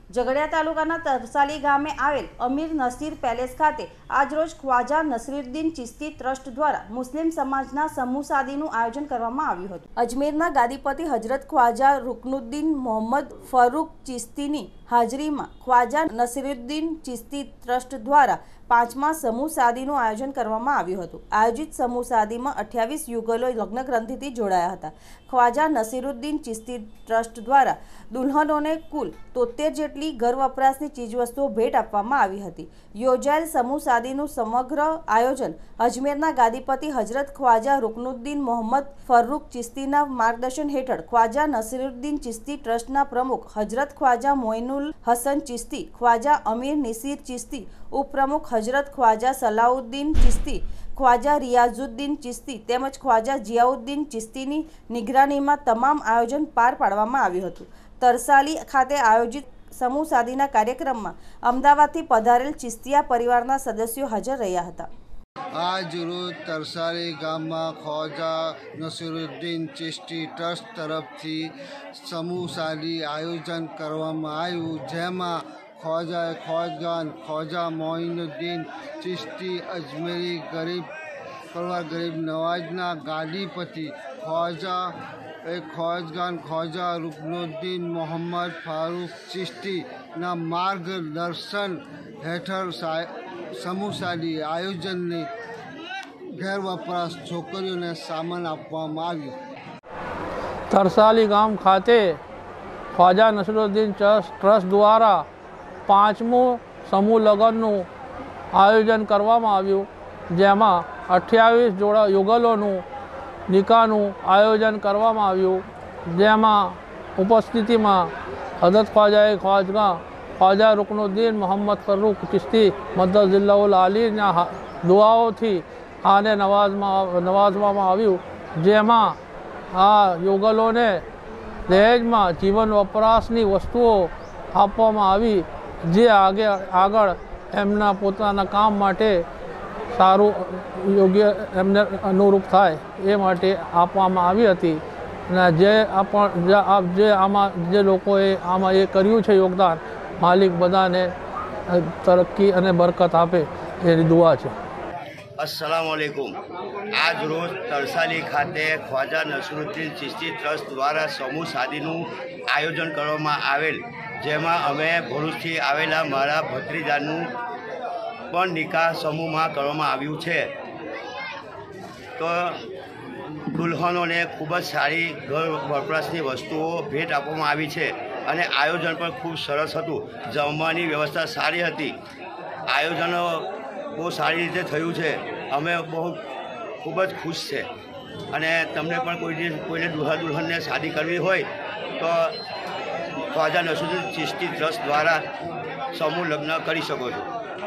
ઝઘડિયા તાલુકાના તરસાલી ગામે આવેલ અમીર નસીર પેલેસ ખાતે આજરોજ ખ્વાજા નસીરુદ્દીન ચિશ્તી ટ્રસ્ટ દ્વારા મુસ્લિમ સમાજના સમૂહ શાદીનું આયોજન કરવામાં આવ્યું હતું। અજમેરના ગાદીપતિ હજરત ખ્વાજા રુકનુદ્દીન મોહમ્મદ ફરૂક ચિશ્તીની હાજરીમાં ખ્વાજા નસીરુદ્દીન ચિશ્તી ટ્રસ્ટ દ્વારા 5મા સમૂહ શાદીનું આયોજન કરવામાં આવ્યું હતું। આયોજિત સમૂહ શાદીમાં 28 યુગલો લગ્ન ગ્રંથિથી જોડાયા હતા। ખ્વાજા નસીરુદ્દીન ચિશ્તી ટ્રસ્ટ દ્વારા દુલ્હનોને કુલ 73 જેટલી ઘર વપરાશની ચીજવસ્તુઓ ભેટ આપવામાં આવી હતી। યોજાયેલ સમૂહ શાદીનું સમગ્ર આયોજન અજમેરના ગાદીપતિ હજરત ખ્વાજા રુકનુદ્દીન મોહમ્મદ ફરૂક ચિશ્તીના માર્ગદર્શન હેઠળ ખ્વાજા નસીરુદ્દીન ચિશ્તી ટ્રસ્ટના પ્રમુખ હજરત ખ્વાજા મોઇનુલ હસન ચિશ્તી, ખ્વાજા અમીર નસીર ચિશ્તી, ઉપપ્રમુખ હજરત ખ્વાજા સલાઉદ્દીન ચિશ્તી, ખ્વાજા રિયાઝુદ્દીન ચિશ્તી તેમજ ખ્વાજા જિયાઉદ્દીન ચિશ્તીની નિગરાનીમાં તમામ આયોજન પાર પાડવામાં આવ્યું હતું। તરસાલી ખાતે આયોજિત સમૂહ શાદીના કાર્યક્રમમાં અમદાવાદથી પધારેલ ચિશ્તીયા પરિવારના સદસ્યો હાજર રહ્યા હતા। આજ રોજ તરસાલી ગામમાં ખ્વાજા નસીરુદ્દીન ચિશ્તી ટ્રસ્ટ તરફથી સમૂહ શાદી આયોજન કરવામાં આવ્યું, જેમાં ખ્વાજા મોઇનુદ્દીન ચિશ્તી અજમેરી ગરીબ પરિવાર ગરીબ નવાજના ગાદીપતિ ખ્વાજા રુકનુદ્દીન મોહમ્મદ ફારૂક ચિશ્તીના માર્ગદર્શન હેઠળ સમૂહ શાદી આયોજનની ઘેર વપરાશ છોકરીઓને સામાન આપવામાં આવ્યું। તરસાલી ગામ ખાતે ખ્વાજા નસીરુદ્દીન ટ્રસ્ટ દ્વારા 5મું સમૂહ લગ્નનું આયોજન કરવામાં આવ્યું, જેમાં 28 યુગલોનું નિકાહનું આયોજન કરવામાં આવ્યું, જેમાં ઉપસ્થિતિમાં હજરત ખ્વાજા રુકનુદ્દીન મોહમ્મદ ફરૂક ચિશ્તી મદ્દઝિલ્લાહુલ આલીના દુઆઓથી આને નવાઝવામાં આવ્યું, જેમાં આ યુગલોને દહેજમાં જીવન વપરાશની વસ્તુઓ આપવામાં આવી, જે આગળ એમના પોતાના કામ માટે સારું યોગ્ય એમને અનુરૂપ થાય એ માટે આપવામાં આવી હતી। અને જે લોકોએ આમાં એ કર્યું છે યોગદાન, માલિક બધાને તરક્કી અને બરકત આપે એની દુઆ છે। अस्सलामुअलैकुम। आज रोज तरसाली खाते ख्वाजा नसीरुद्दीन चिश्ती ट्रस्ट द्वारा समूह शादीનું આયોજન કરવામાં આવેલ, જેમાં અમે ભરૂચથી આવેલા મારા ભત્રીજાનું પણ નિકાહ સમૂહમાં કરવામાં આવ્યું છે। તો દુલ્હનોને ખૂબ જ સારી ઘર વપરાશની વસ્તુઓ ભેટ આપવામાં આવી છે અને આયોજન પણ ખૂબ સરસ હતું। જમવાની વ્યવસ્થા સારી હતી, આયોજનો બહુ સારી રીતે થયું છે। અમે ખૂબ જ ખુશ છે અને તમને પણ કોઈને દુલ્હનને શાદી કરવી હોય તો ખ્વાજા નસીરુદ્દીન ચિશ્તી ટ્રસ્ટ દ્વારા સમૂહ લગ્ન કરી શકો છો।